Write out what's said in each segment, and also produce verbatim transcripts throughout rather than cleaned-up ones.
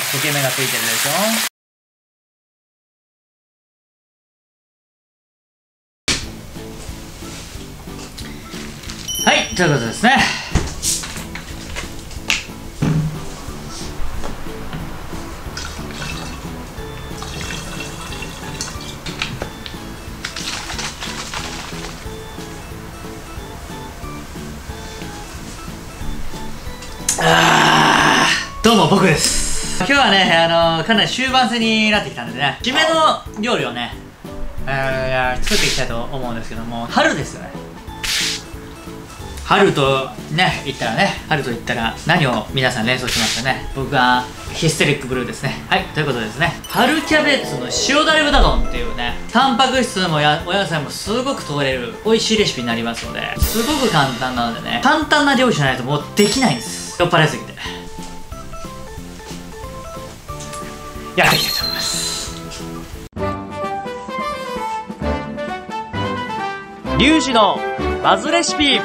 焦げ目がついてるでしょ。はい、ということですね。あー、どうも僕です。今日はね、あのー、かなり終盤戦になってきたんでね、締めの料理をね、えー、作っていきたいと思うんですけども、春ですよね。春とね、言ったらね、春と言ったら何を皆さん連想しますかね。僕はヒステリックブルーですね。はい、ということでですね、春キャベツの塩だれ豚丼っていうね、タンパク質もやお野菜もすごく取れる美味しいレシピになりますので、すごく簡単なのでね、簡単な料理じゃないともうできないんです。酔っ払いすぎてやっていきたいと思います。リュウジのバズレシピ。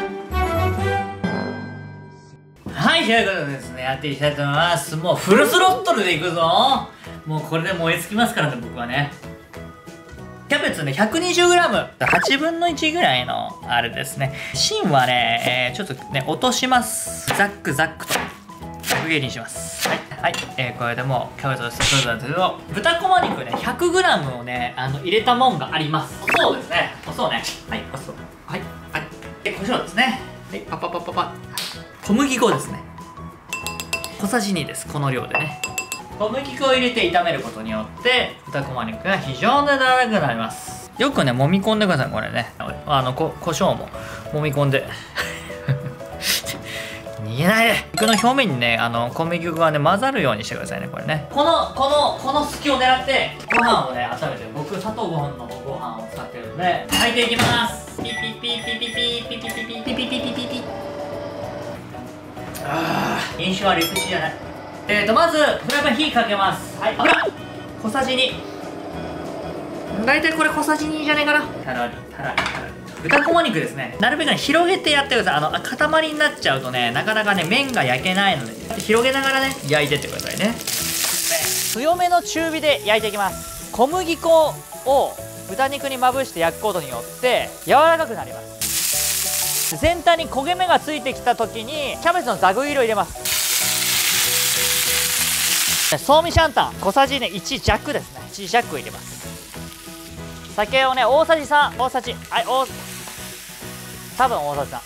はい、ということでですね、やっていきたいと思います。もうフルスロットルでいくぞ。もうこれで燃え尽きますからね、僕はね。キャベツね、ひゃくにじゅうグラム、はちぶんのいちぐらいのあれですね。芯はね、えー、ちょっとね、落とします。ザックザックと角切りにします。はい、はい、えー、これでもうキャベツを捨てそうなんですけど、豚こま肉ね、ひゃくグラムをね、あの入れたもんがあります。そうですね、そうね、はい、そう、はい、はい、で、胡椒ですね。はい、パパパパパ。小麦粉ですね。小さじにです。この量でね、小麦粉を入れて炒めることによって豚こま肉が非常に柔らかくなります。よくね揉み込んでください。これね、あのこ胡椒も揉み込んで逃げないで。肉の表面にね、あの小麦粉がね混ざるようにしてくださいね。これね、このこのこの隙を狙ってご飯をね温めてる。僕砂糖ご飯のご飯を使ってるので炊いていきます。ピピピピピピピピピピピピピピピピ。ああ、飲酒は陸地じゃない。えーとまずフライパン火かけます。はい、油小さじに、大体これ小さじにじゃねえかな。たらりたらりたらり。豚こま肉ですね、なるべくね広げてやってください。あの塊になっちゃうとね、なかなかね麺が焼けないので、広げながらね焼いてってくださいね。強めの中火で焼いていきます。小麦粉を豚肉にまぶして焼くことによって柔らかくなります。全体に焦げ目がついてきた時にキャベツのざく切りを入れます。ソーミシャンタン小さじねいち弱ですね。いち弱入れます。酒をね大さじさん、大さじ、はい、大多分大さじさん炒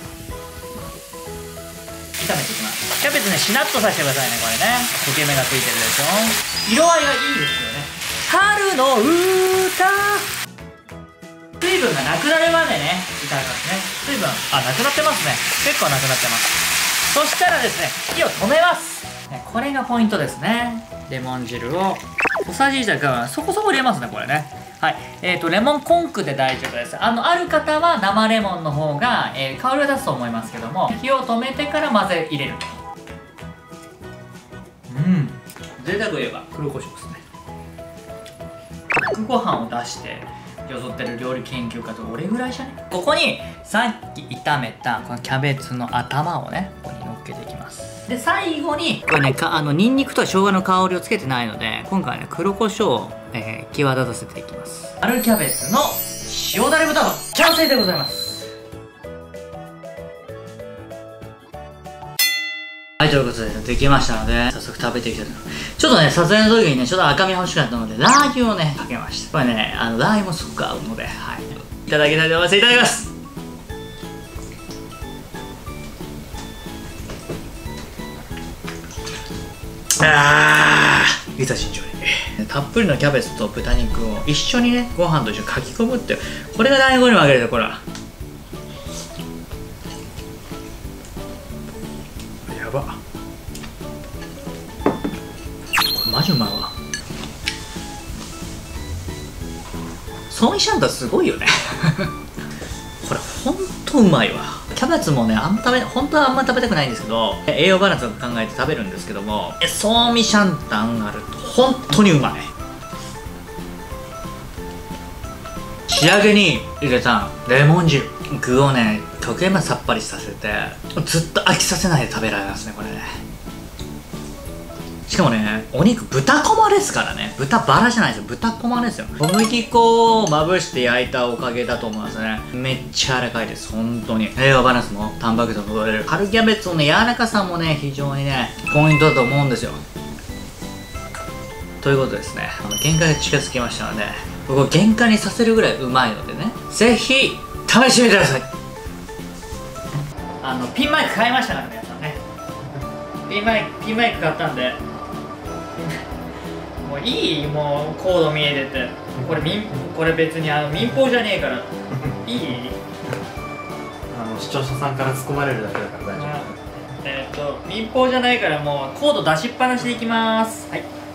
めていきます。キャベツねしなっとさせてくださいね。これね焦げ目がついてるでしょ。色合いがいいですよね。春の歌、水分がなくなるまでね炒めますね。水分、あ、なくなってますね。結構なくなってます。そしたらですね、火を止めます。これがポイントですね。レモン汁を小さじいち弱そこそこ入れますね。これね、はい、えーとレモンコンクで大丈夫です。あのある方は生レモンの方が、えー、香りを出すと思いますけども、火を止めてから混ぜ入れると、うん、贅沢といえば黒胡椒ですね。白ご飯を出してよそってる料理研究家と俺ぐらいじゃね。ここにさっき炒めたこのキャベツの頭をねここに乗っけていきます。で最後にこれねかあのニンニクと生姜の香りをつけてないので、今回はね黒胡椒を、えー、際立たせていきます。春キャベツの塩だれ豚丼完成でございます。はい、ということでできましたので早速食べていきたいと思います。ちょっとね撮影の時にねちょっと赤み欲しかったのでラー油をねかけました。これねあのラー油もすごく合うので、はい、いただきたいと思います。いただきます。あー、いざ慎重に。たっぷりのキャベツと豚肉を一緒にねご飯と一緒にかき込むって、これが大根に分けるところはやばっ。これマジうまいわ。ソーミシャンタンすごいよねこれほんとうまいわ。キャベツもねあんま食べ本当はあんま食べたくないんですけど、栄養バランスを考えて食べるんですけども、ソーミシャンタンあると本当にうまい。仕上げに入れたレモン汁、具をね溶けまさっぱりさせてずっと飽きさせないで食べられますね。これねししかもね、お肉豚こまですからね。豚バラじゃないですよ、豚こまですよ。小麦粉をまぶして焼いたおかげだと思いますね。めっちゃ柔らかいです、本当に。栄養バランスもタンパク質も取れる。春キャベツのね、柔らかさもね、非常にね、ポイントだと思うんですよ。ということですね、あの限界が近づきましたので、僕を限界にさせるぐらいうまいのでね、ぜひ試してみてください。あのピンマイク買いましたからね、皆さんね。ピンマイクピンマイク買ったんでもういい、もうコード見えてて、これ民これ別にあの民放じゃねえからいい。 あの視聴者さんから突っ込まれるだけだから大丈夫。 えっと民放じゃないから、もうコード出しっぱなしでいきます。はい。